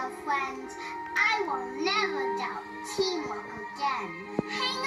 friends. I will never doubt teamwork again. Hang